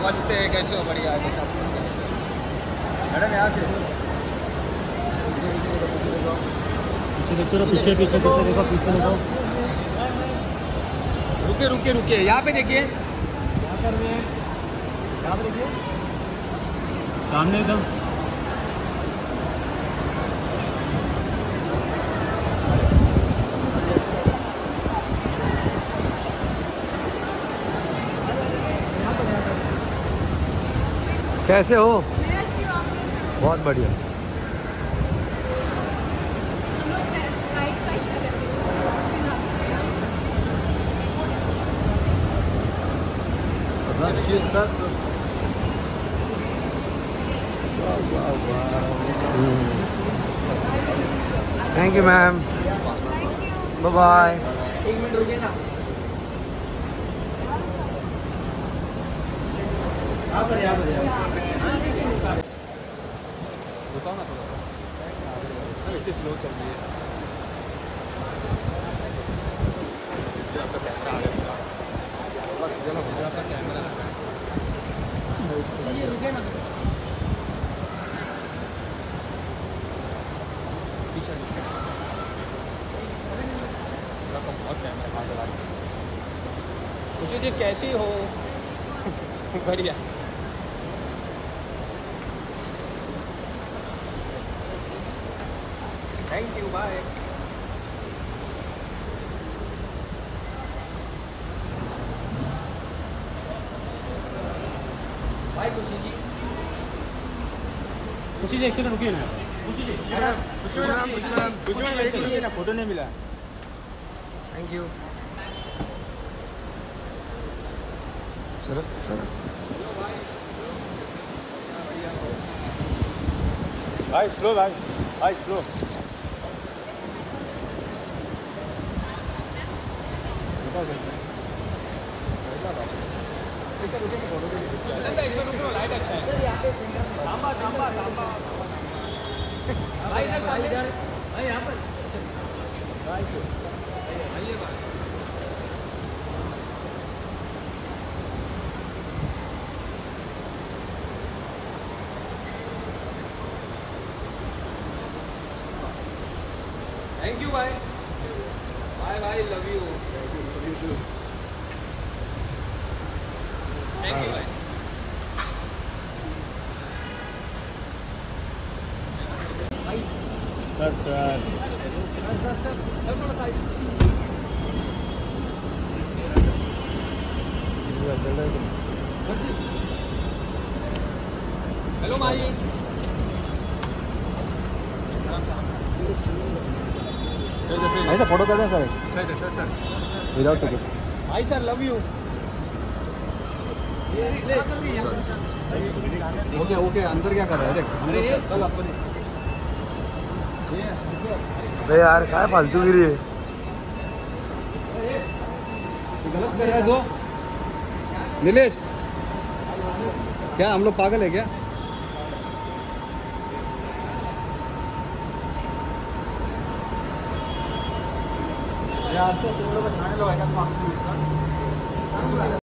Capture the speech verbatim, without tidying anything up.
नमस्ते, कैसे हो? बढ़िया है सब। मैडम यहाँ से पीछे देखते रहो, पीछे पीछे पीछे देखो, पीछे देखो। रुके रुके रुके, यहाँ पे देखिए, यहाँ पर में यहाँ पे देखिए, सामने एकदम। कैसे हो? बहुत बढ़िया। Sir thank you ma'am, bye bye. एक मिनट रुकिए ना। यहाँ पर यहाँ पर बताओ ना थोड़ा सा, ऐसे स्लो चल रही है। चलिए रुके ना, पीछे बहुत कैमरा। खुशी जी कैसी हो? बढ़िया। Thank you, bye. बाय खुशी जी। खुशी जी एक सेकंड रुकिए ना। खुशी जी, खुशी मैम, खुशी मैम, खुशी मैम, खुशी मैम एक मिनट ना, फोटो नहीं मिला। Thank you. चलो चलो भाई स्लो, भाई भाई स्लो। लाइट अच्छा है। तांबा तांबा तांबा भाई इधर भाई यहाँ पर भाई आइए भाई। थैंक यू भाई, bye bye, love you. Thank you भाई। Sir sir hello my. ऐसा फोटो कर दें sir, sir sir sir without ticket. भाई sir love you. Okay okay, अंदर क्या कर रहा है? देख अबे यार क्या फालतूगिरी है, गलत कर रहा है। दो नीलेश, क्या हम लोग पागल है क्या? यार से तुम लोग खाने लो,